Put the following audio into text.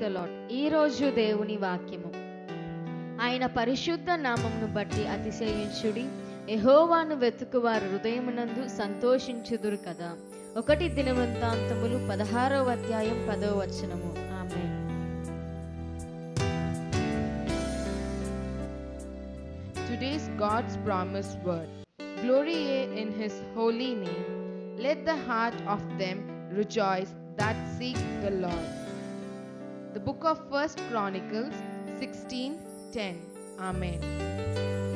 The lord. ఈ రోజు దేవుని వాక్యము. ఆయన పరిశుద్ధ నామమును బట్టి అతిశయించుడి, యెహోవాను వెతుకువారు హృదయమునందు సంతోషించుదురు కదా. 1 దినవృత్తాంతములు 16వ అధ్యాయం 10వ వచనము. ఆమేన్. Today's God's promised word. Glory ye in his holy name. Let the heart of them rejoice that seek the Lord. The book of 1 Chronicles 16:10. Amen.